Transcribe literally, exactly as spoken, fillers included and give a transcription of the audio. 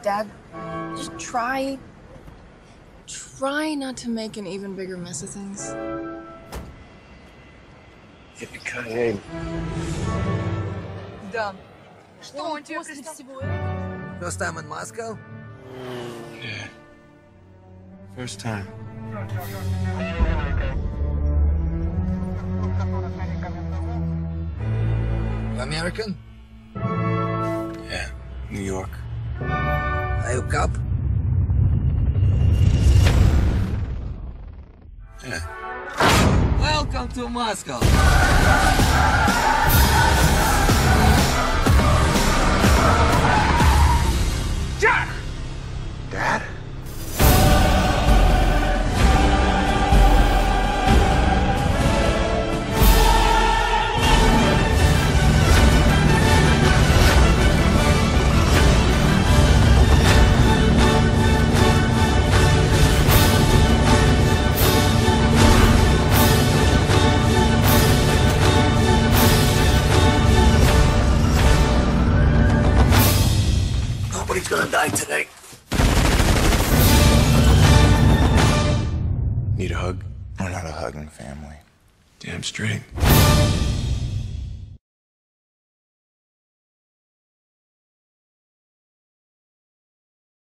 Dad, just try... Try not to make an even bigger mess of things. Yippee-ki-yay. Да. Что он тебе представил? First time in Moscow? Yeah. First time. You American? Yeah. New York. Are you cop? Yeah. Welcome to Moscow. Jack! Dad? Nobody's gonna die today. Need a hug? We're not a hugging family. Damn straight.